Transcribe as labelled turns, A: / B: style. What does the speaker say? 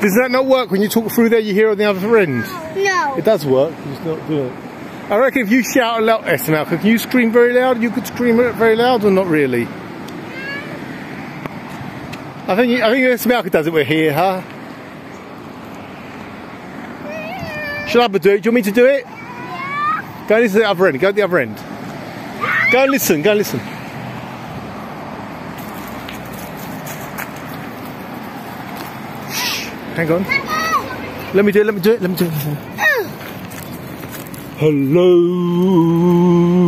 A: Does that not work when you talk through there? You hear on the other end.
B: No.
A: It does work. You just not do it. I reckon if you shout a lot, Esmeralda, can you scream very loud? You could scream very loud, or not really? I think Esmeralda does it. We're here, huh? Should I do it? Do you want me to do it?
B: Yeah.
A: Go and listen to the other end. Go to the other end. Go and listen. Go and listen. Hang on. Let me do it. Let me do it. Let me do it. Hello.